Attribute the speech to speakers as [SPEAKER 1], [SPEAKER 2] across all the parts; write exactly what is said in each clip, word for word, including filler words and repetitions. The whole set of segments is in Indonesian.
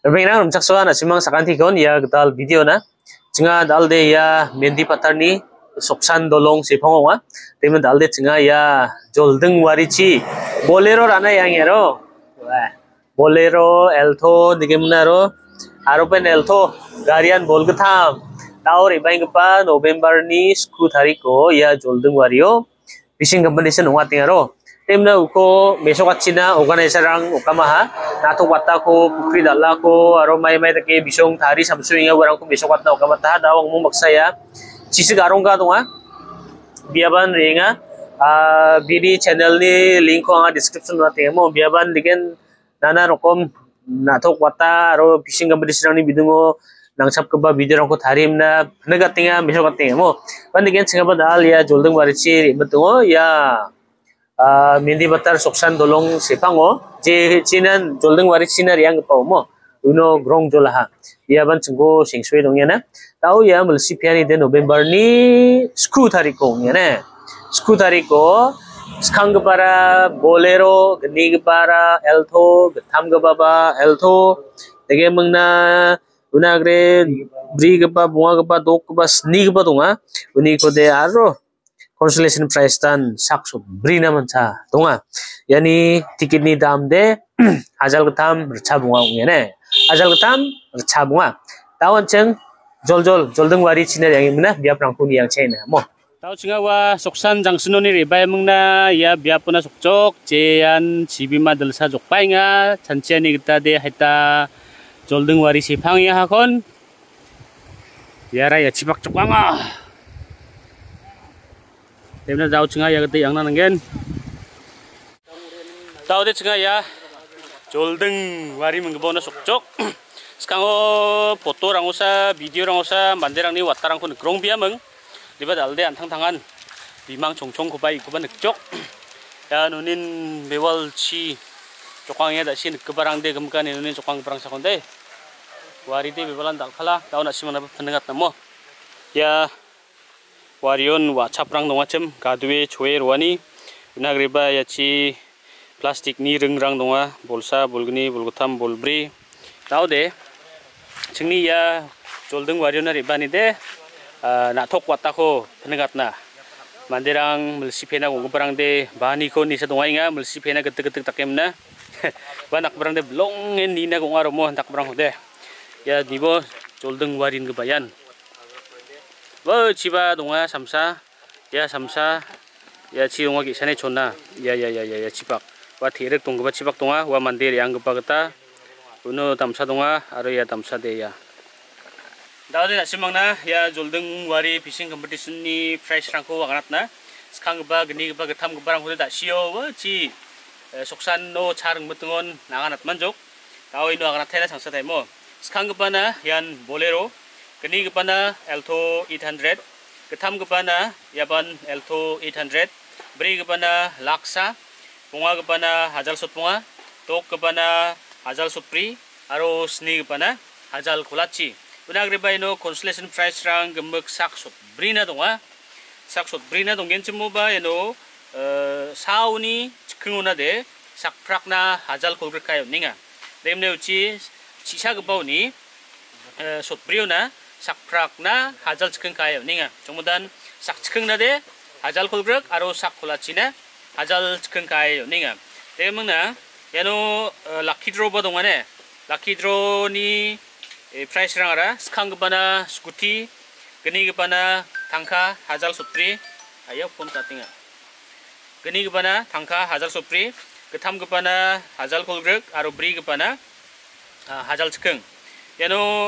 [SPEAKER 1] Rebena rumcak soa na simang sakanti kon ya dal video na cenga dal de ya mendi patarni soksan dolong sepangonga temen dal de cenga ya joldeng warici bolero rana yang yaro bolero alto digemnaro aropen alto garian bolgatham taur ibaingpa november ni sku tariko ya joldeng wario fishing competition ong atingaro temna uko mesokachina organizerang ukamaha nato wata ko pukri dalla ko aro mai mai take bisong thari samsuinga warang ko mesokatna ukamata dawang mo maksaya cisi garongga donga biaban renga bidi channel ni link ko anga description na temo biaban digen nana rokom nato wata aro fishing competition ni bidungo nangsap keba video rangko tharimna negatinga mesokatinga mo pandigen singaba dal ya joldeng warici betungo ya Uh, Mendi batar soksan dolong sepango je cinan joldeng waris sinar yang pau mo uno grong jolaha ia ban cenggo singsui dongnya na tahu ya melsi piani de november ni sku tariko nya na sku tariko skang para bolero gni para alto gatham baba alto dege mengna unagre bri gapa bunga gapa dok gapa sni gapa donga uni ko de aro consolation prize tan sakso brina mancha donga yani tiket ni dam de hajal gatam rcha bunga ngene hajal gatam rcha bunga tawon cheng joljol joldeng wari china yang mena biap rangpuni yang chena mo taw chinga wa soksan jangsunoni rebay mengna ya biapuna sokjok jean jibima delsa jokpainga chanchiani gita de haita joldeng wari sipangya hakon yara ya cibak jokanga Temna jauh cenga ya gede yang nangen. Tahu deh cenga ya. Joldeng wari mengebona sokcok. Sekarang foto rangosa, video rangosa, manderang ni watarang ko negrong biameng. Libat alde antang tangan. Bimang congcong ko bai ko ba nekcok. Ya nunin bewal ci cokangnya dak si kebarang de gemkan nunin cokang barang sakonde. Wari de bewalan dak khala tahu nak si mana pendengat namo. Ya warion wa chaprang donga chem gadwe choe rwani unagreba yachi plastik ni rengrang donga bolsa bolgni bolgotham bolbri taude chingni ya joldeng warion na rebani de na thok wata ko phengatna manderang mulsipena gongbarang de bani ko ni sa donga inga mulsipena getek getek takemna banak barang de blong en nina gongaro mo tak barang de ya dibo joldeng warin gebayan Wah, ciba donga samsa, ya samsa, ya ci donga kisane chona, ya ya ya ya ya cipak. Wah terek donga cipak donga, wah mandir yang gepa geta, uno tamsa donga, aro ya tamsa de ya. Dah ada nasi mangna, ya joldeng wari fishing competition ni prize rangko wakanat na, sekarang gepa geni gepa getam gepa rangko de tak sio, wah ci soksan no chareng betungon nanganat manjok, tahu ino akanat tena samsa demo. Sekarang gepa na, yan bolero. Geni gepana alto eight hundred, ketam gepana yaban alto eight hundred, beri gepana laksa, bunga gepana hajal sut bunga, tok gepana hajal supri, aro sni gepana hajal kolachi. Benar riba ino consolation prize rang gemek sak sut brina donga, sak sut brina dongen cemu ba ino sauni cikenguna de sak prakna hajal kolger kayo ninga. Demne uci sisa gepau ni sut briona. Sakprak na hajal cikeng kayo ninga kemudian sak cikeng na de hajal kolgrek aro sak kolachina hajal cikeng kayo ninga temeng na yano lucky draw ba dongane lucky draw ni price rangara skang bana scooty geni bana tangka hajal supri ayo phone tatinga geni bana tangka hajal supri ketam bana hajal kolgrek aro bri bana hajal cikeng yano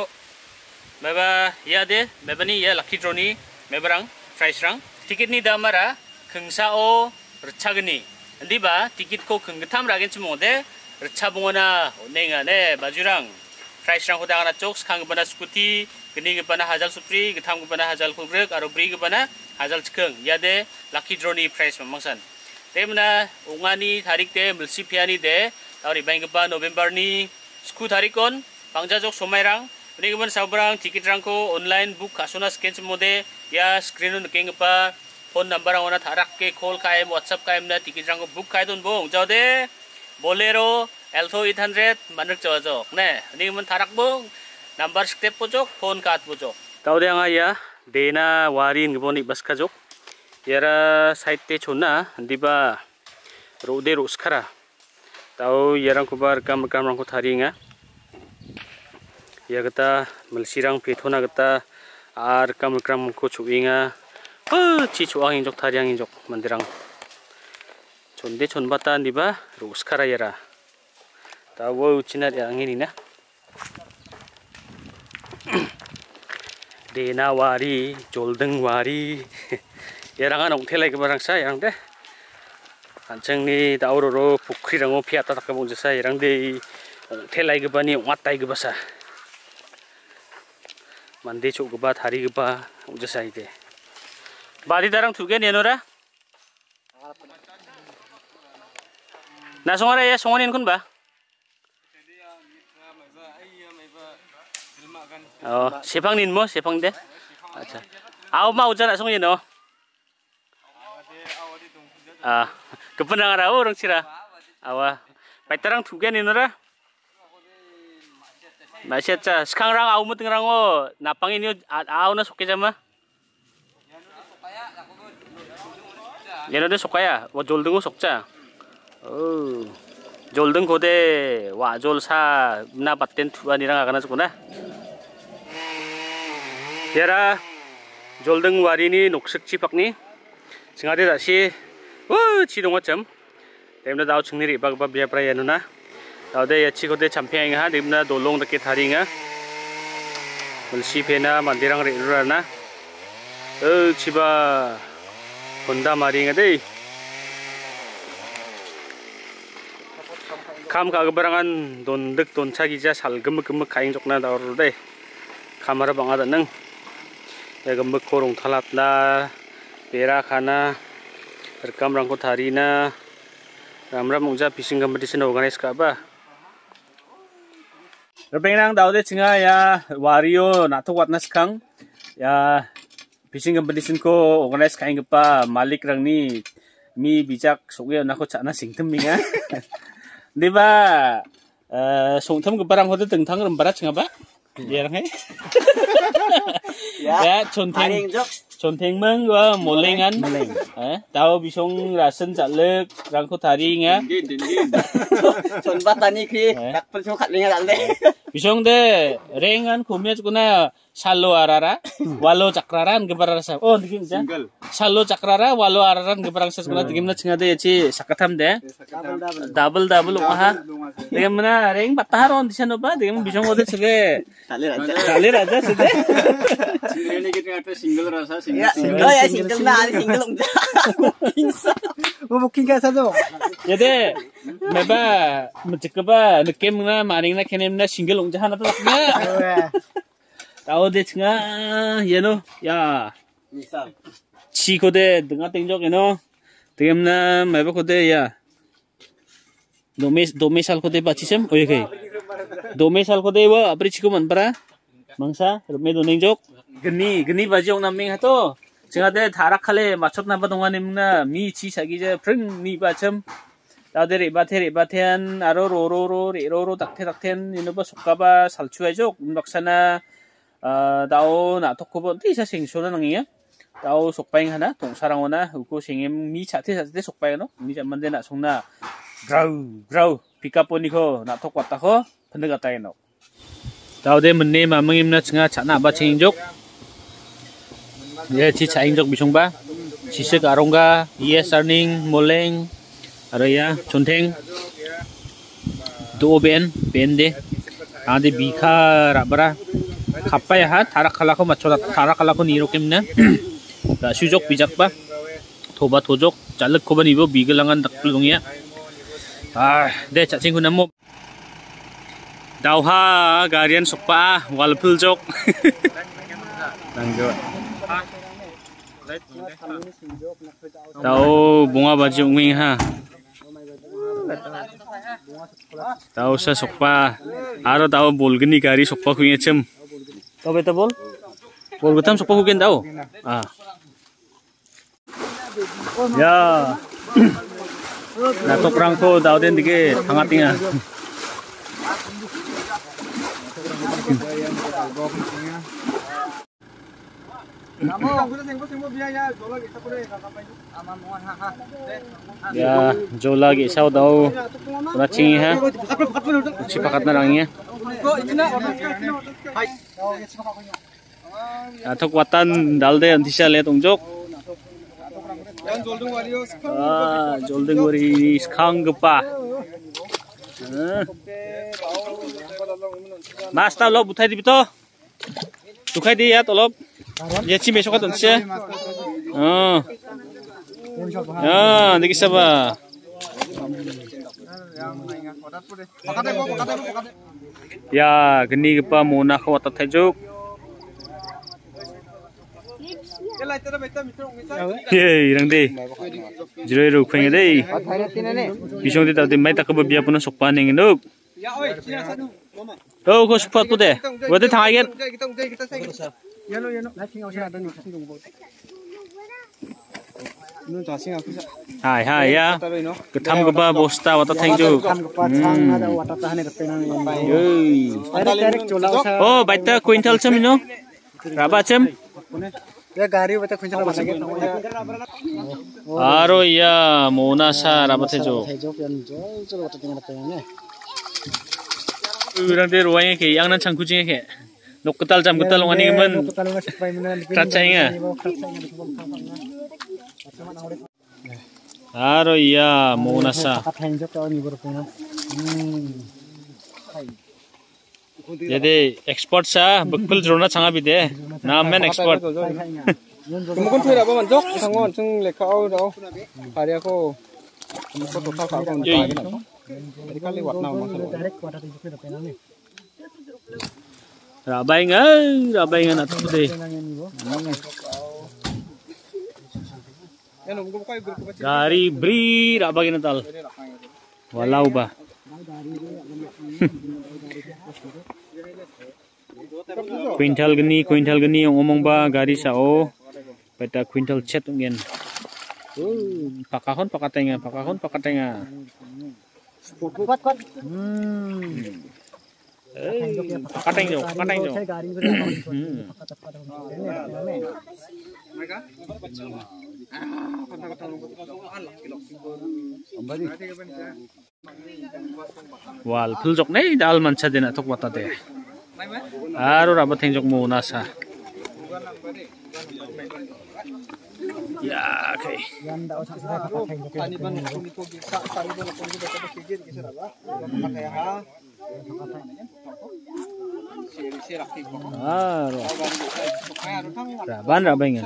[SPEAKER 1] Meba ya de, meba ni ya lucky draw ni, mebarang price rang. Tiket ni damara kengsa o recagni. Andi ba tiket ko kenggetam ragen cemo de recabungona nenga ne bajurang. Price rang hoda kana cok skang bana scooty, geni bana hajal supri, getam bana hajal kolgrek, aro bri bana hajal cikeng. Ya de lucky draw ni price mamangsan. Temna ungani tarik de melsi piani de, tawri baing ba November ni sku tarikon pangjajok somairang. Ini kemudian sabrang tiket rangko online book kasuna scan semode ya screen nuking apa phone number ang ona tharak ke call kaim WhatsApp kaim na tiket rangko book kai don bong jaude bolero Alto eight hundred manuk jojok. Ne, ini men tarak bung number step pojok phone card pojok. Tahu dia nggak ya? Dena warin geboni bas kajok. Yara side te chona diba rode roskara. Tahu yarang kubar kam kam rang ko tharinga. Ya kita melsirang petona kita ar kam kam ko chuinga. Oh, ci chuang injok tariang injok mandirang. Chonde chonbata diba roskara yara. Tahu cinar yang ini na. Dena wari, joldeng wari. Yarangan ong telai ke barang saya yang deh. Anceng ni tauroro pukri rango piata tak kabung jasa yang deh ong telai ke bani ong atai ke basa. Mandi cuk ke bat hari ke ba ong jasa ide. Badi darang tugen ya nora. Nah songara ya songonin kun ba. Oh, sepang nin mo, sepang deh. Acha. Aw mau jana song yeno. Ah, kepenang ara orang sira. Awa. Paiterang tugen inora. Masih aja. Sekarang rang aw mo tengrang o napang ini aw na soke jama. Yeno de sokaya. Wa joldeng sokja. Oh. Joldeng kode wa jol sa na batten tuan irang agana sukuna. Yara joldeng warini noksek cipakni singade dasi oh cidong macam demna daw cengni bag bag biya praya nuna daw de ya cikode camping ha demna dolong deket haringa melsi pena mandirang re rana eh ciba honda maringa dei kam kagebarangan dondek doncagija salgem gem kaing jokna daw dei kamera bangada nang ya gembek korong talap na pera kana rekam rangko tharina ramram mungja fishing competition organize ka ba repenang daude cinga ya wario nato watna skang ya fishing competition ko organize kaing pa malik rangni mi bijak sogye na ko chana singtem minga diba songtem gebarang hode tengtang rembara cinga ba ya rang he ya conteng conteng meng wa molengan eh tahu bisong rasen jalek rangko taring ya
[SPEAKER 2] sonbat tani ki tak perlu kat linga dalde
[SPEAKER 1] bisong de rengan kumya cukuna salo arara walo cakraran gebarara sa oh digim ja salo cakrara walo araran gebarang sa cukuna digimna cingade yaci sakatam de double double uha digimna reng pataharon disano ba digim bisong ode sege
[SPEAKER 2] talir aja
[SPEAKER 1] talir aja sede
[SPEAKER 3] ini kita ada single rasa
[SPEAKER 2] ya single ya single na ada single ungja
[SPEAKER 3] mau booking ka sado
[SPEAKER 1] jadi meba mecekeba nekem na maring na kenem na single ungja hana taknya tahu deh cenga ya no ya
[SPEAKER 2] misal
[SPEAKER 1] ci kode dengan tengjok ya no tegem na meba kode ya domes domesal kode bacisem oh ya kai domesal kode wa apri cikuman para mangsa rume donengjok geni geni bajong naming hato cenga deh tarak kale macot napa donganemna mi ci sagija preng ni bacem 다들 이바테 이바테한 아로 로로로 리로로 닥테 닥텐 이노바 속가바 살추해족 박사나 아 다오 나토코본 티사 생쇼는 응이야 다오 속바잉 하나 동사랑오나 우고 생엠 미 차테 차테 속바잉노 미 잠만데나 속나 그라우 그라우 피카포니코 나토 왔다코 펀드 갔다이노 다오데 문네 마멍임나 층아 차나 바 챙인족 예 지 차인족 미송바 지식 아롱가 이에스 earning 몰랭 Araya conteng do ben ben de ade bika rabara kappa ya ha tarak kala ko macho tarak kala ko niro kemna da sujok bijak ba thoba thojok jalak ko bani bo bigelangan dakplung ya ah de chaching ko namo dawha garian sokpa walpul jok nangjo tau bunga baju nging ha tahu sa sokpa aro tahu bolgeni gari sokpa kuing cem tahu beta bol bol betam sokpa kuing tahu ah ya nato perang ko tahu den dige hangat tinga Ya, jol lagi sao tahu racing ha. Cipakat na lang ya. Atok watan dalde antisa le tunjuk. Ah, joldeng wari skang gepa. Mas ta lo butai di bito. Tukai di ya tolop. Ya ci besok kan sih. Oh. Ya, nanti kisah ba. Ya, geni gepa mona ko watat tajuk. Ye, irang deh. Jero ru kheng deh. Bisong di tadi mai tak kebabia pun sokpan yang induk. Oh, kau sepatu tu deh. Berarti thang agen. Hai hai ya. Ketam kepa bosta watat tajuk. Oh, baita kuintal cem ino. Berapa cem?
[SPEAKER 3] Ya gari bata kuintal apa lagi?
[SPEAKER 1] Aro ya, mona sa rapat tajuk. Urang deh ruangnya ke, yang nan cangkucingnya ke. Nok ketal jam ketal longan ini men. Kacanya. Aro ya, mona sa. Jadi ekspor sa, bekal drona canga bide. Namen ekspor.
[SPEAKER 3] Mungkin tuh apa manjok, sangon, ceng lekau dah. Hari aku, aku tuh kau kau kau Jadi kali wat nama
[SPEAKER 1] Rabai nga, rabai nga nato deh. Gari bri rabai natal. Walau ba. Kuintal geni, kuintal geni yang omong ba gari sao. Peta kuintal chat ungen. Oh, pakahon pakatenga, pakahon pakatenga.
[SPEAKER 3] Kuat kuat.
[SPEAKER 1] Eh, pakateng jo, pakateng jo. Wal puljok nih dal manca dena tok wata deh. Aro rabat tengjok mu nasa. Ya, oke. Ah, raban rabangan.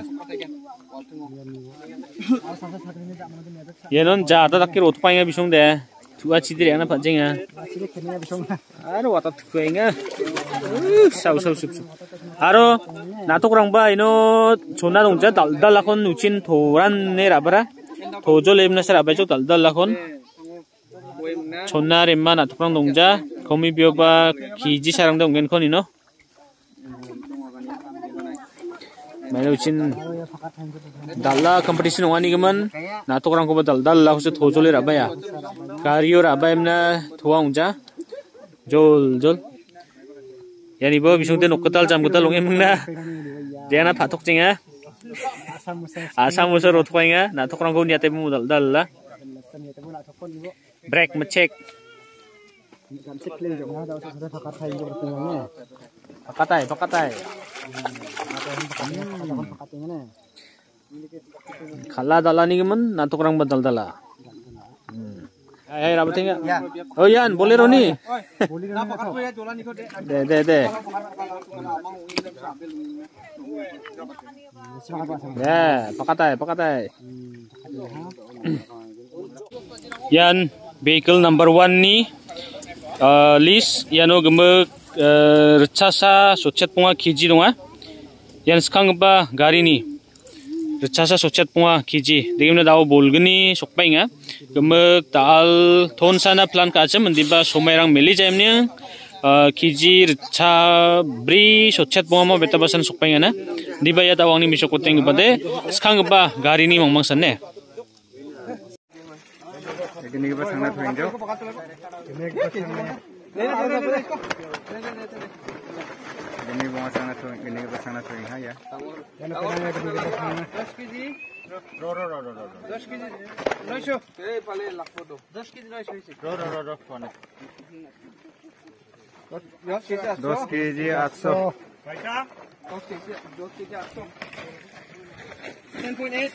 [SPEAKER 1] Ya non jada takir utpanya bisung deh. Tua cidir yang apa jenga? Aro watat kuenga. Sau sau sup sup. Aro nato kurang ba ino chona dongja dal dal lakon nucin thoran ne rabara. Thojo lemna sar abai dal dal lakon. Chona remma nato kurang dongja. Komi bioba kiji sarang dong gen kon ino. Mana ucin dalla competition wani gaman nato kurang ko dal dal la khusu thojo le rabaya. Kariyo rabay na thua ungja. Jol jol. Yani bo bisung te nokketal jam ketal longe mengna. Dia na patok jinga. Asam musar rotkoinga nato kurang ko niate mu dal dal la. Break mecek. Pakatai, pakatai. Kala dala ni gemen, nato kurang badal dala. Ay, rabat tinggal. Oh Yan, bolero ni. De, de, de. Ya, pakatai, pakatai. Yan, vehicle number one ni. List, yano gemek recasa socet punga kiji donga. Yan sekarang ba gari ni. Recasa socet punga kiji. Degimna dawo bolgeni sokpai nga. Gemek taal thon sana plan kaca mendiba somairang meli jamnya. Kiji reca bri socet punga mo beta basan sokpai nga na. Diba ya tawang ni misok koteng gede. Sekarang ba gari ni mangmang sana. Ini kita sangat menjauh.
[SPEAKER 3] Gini bunga sana tuh, gini ke sana tuh ya. दस KG रो रो रो रो रो दस KG नौ सौ ए पाले लाख फोटो दस केजी नौ सौ रो रो रो रो फोन दस केजी आठ सौ पैसा दस केजी दस केजी आठ सौ ten point eight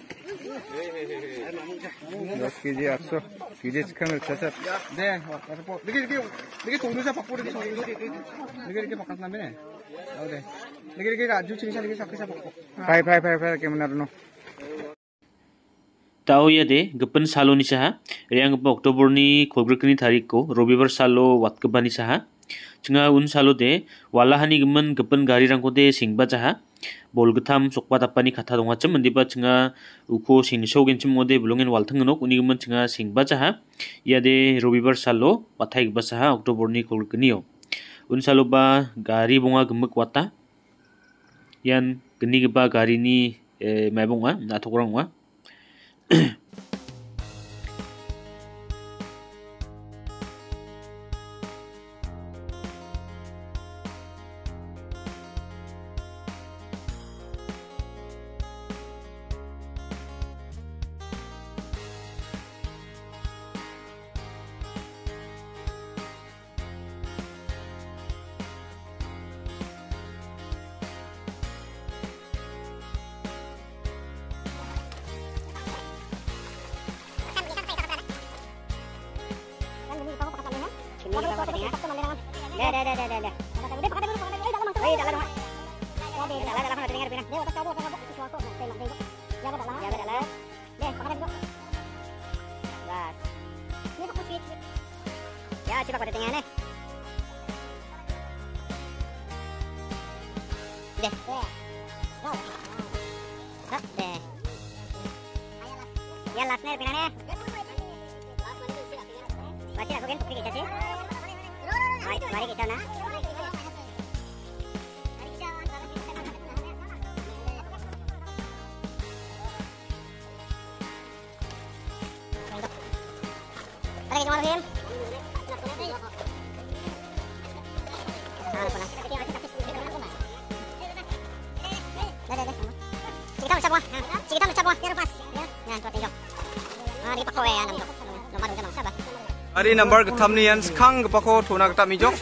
[SPEAKER 3] दस केजी आठ सौ KG 치킨을 쳐서 네 이게 이게 이게 동료자 바꾸는 게 이게 이렇게 바꿨나면 oh deh lagi lagi aja sini lagi sakit sakit pai pai pai pai kayak mana no
[SPEAKER 1] Tau ya deh, gepen salo ni saha, yang gepen Oktober ni kolberkini tarik ko, Robibar salo wat kebani saha, cenga un salo deh, walahani gemen gepen gari rangko deh singba saha, bol getam sokpa tapani kata dong macam, mendiba cenga uko sing shogen cem mode belongin walteng genok, uni gemen cenga singba saha, ya deh Robibar salo watai geba saha Oktober ni kolberkini yo. Un salo ba gari bunga gemek wata, yan geni geba gari ni eh, mai bunga, atau kurang wa. Ya, coba pada tengah nih. Deh. Hah, deh. Ya last nih pinane. Masih aku kan putri kita sih. Mari, mari kita na. Lagi cuma lagi. Kita macam apa? Kita macam apa? Ya lepas. Nah, tuh tinggal. Ah, di pakai ya nampak. Nomor udah mangsa bah.
[SPEAKER 3] Hari number ketamnian skang kepako tuna ketam mijok.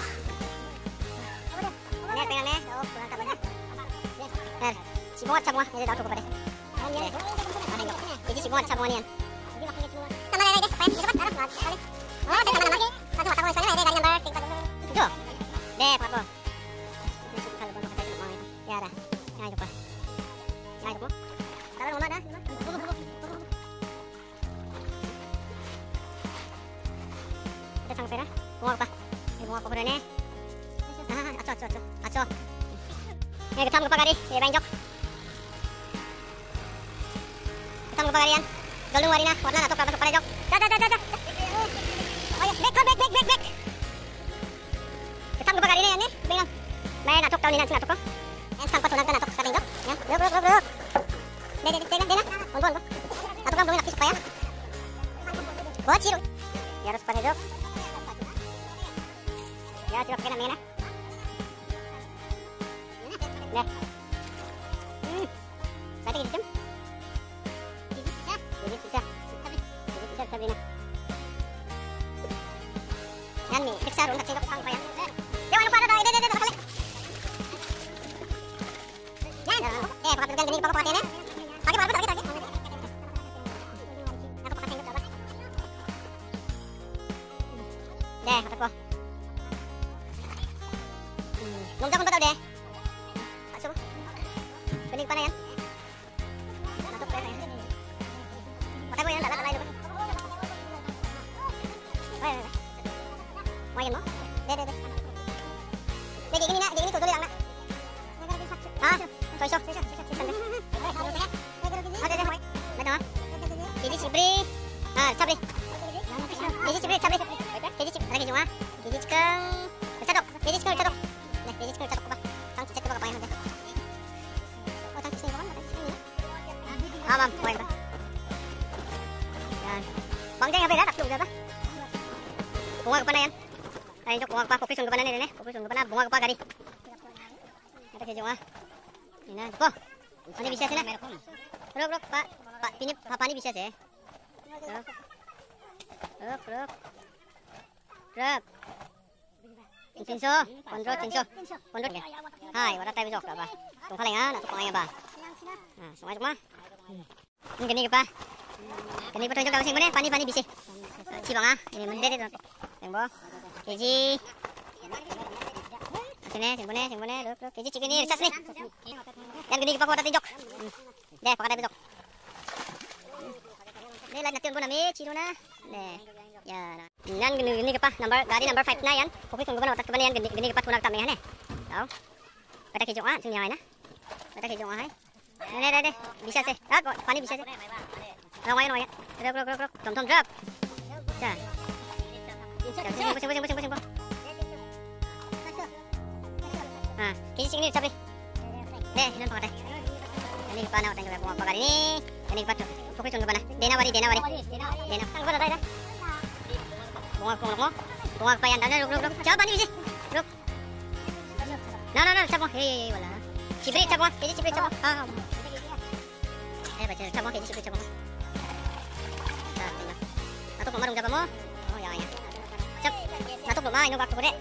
[SPEAKER 1] Ini pengen nih, oh kurang kabarnya. Nah, si muat semua, jadi tahu kepada. Jadi si muat semua nian. Sama lagi deh, pengen cepat arah banget. Oh, saya sama lagi. Satu mata mau soalnya dari number tiga. Tuh. Deh, Pak Bo. Ya dah. Nah, itu Pak. Nah, itu. Kalau mau dah. Kita sang pera. Mau apa? Mau apa berani? Ah, aco aco aco. Aco. Ini ketam ke pagari, ya banjok. Ketam ke pagarian. Galung warina, warna atau kabar pada jok. Da da da da da. Oh ya, back back back back back. Ketam ke pagari ni nih, bingung. Main atok tahun ini nanti atok kok. Yang sampai tunang kan atok sekarang jok. Ya, bro bro bro bro. Deh deh deh deh deh. Bon bon bon. Atok kan belum nak supaya. Bocil. Ya harus pada jok. Ya, coba pakai namanya. Nah. Hmm. Berarti gitu, Cem? Bisa. Jadi bisa. Jadi bisa Sabrina. Yan nih, periksa rundak singkap sang ya. Jangan lupa ada ide ide ide kali. Yan. Eh, pakai pegang gini pakai pakai ini. Pakai barber lagi lagi. Aku pakai singkap apa? Deh, apa kok? Belum tahu betul deh. Masuk. Bening mana ya? Masuk ya. Pakai gue ya, lala lala itu. Woi. Mau yang mau? Deh deh deh. Deh gini nak, gini tuh dulu yang nak. Ah, cocok. Ada deh, woi. Betul. Jadi cibri. Ah, cabri. Jadi cibri, cabri. Jadi cibri lagi cuma. Jadi cikeng. Cedok. Jadi cikeng cedok. Nah, jadi cikeng cedok apa? Tang cek coba apa yang ada. Oh, tang cek apa? Ah, mam, woi. Dan Bang Jeng apa dah tak tahu apa? Bunga ke mana ya?
[SPEAKER 4] Ay, jok bunga pa, pokis yung gabanan nila, pokis yung gabanan, bunga pa gari. Ada kejong ah. Ina, po. Pani bisa sila. Rok rok pak, pak ini pani bisa sih. Rok, rok, rok, rok. Cinso, pondro, cinso, pondro. Hai, wadah tayo jok apa? Tung kalengan, atau kalengan apa? Nah, semua cuma. Ini gini apa? Gini betul jok sing mana? Pani pani bisa. Cibang ah, ini mendede tu. Yang bo, keji. Sini, sini mana, sini mana, rok rok. Keji chicken ni, sas ni. Yang gini pakai wadah jok. Deh, pakai tayo jok. Ini lain natin po namin, chino na. Deh. Yan. Yan gini gini pa number gari number five na yan. Pokok kung gabana watak ba yan gini gini pa tunag tami han eh. Tahu? Pada kejong ah sing yang na. Pada kejong ah hai. Ne ne ne bisa se. Ah pani bisa se. Rong ayo rong ayo. Rok rok rok rok. Tom tom drop. Ya. Sing sing sing sing sing. Ah, kisi sing ni sabi. Deh, nan pakai. Ini pa na utang ko pa gari ni. Ini pa to. Pokok kung gabana. Dena wari dena wari. Dena. Ang gabana dai dah. Bunga bunga bunga bunga pa yan dana ruk ruk ruk coba pani bisi ruk no no no coba hei wala cibri coba keji cibri coba ah eh baca coba keji cibri coba satu pemarung coba mo oh ya ya cep satu belum main waktu gede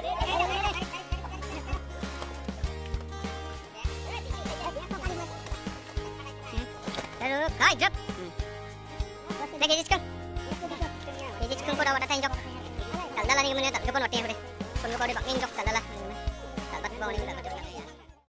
[SPEAKER 4] lalu hai drop lagi diskan jadi cikung ko daw wala tayong jok. Daldala ni mo niya, gaban wati ko de. Kun ko de baking jok daldala. Dapat ba ni dapat.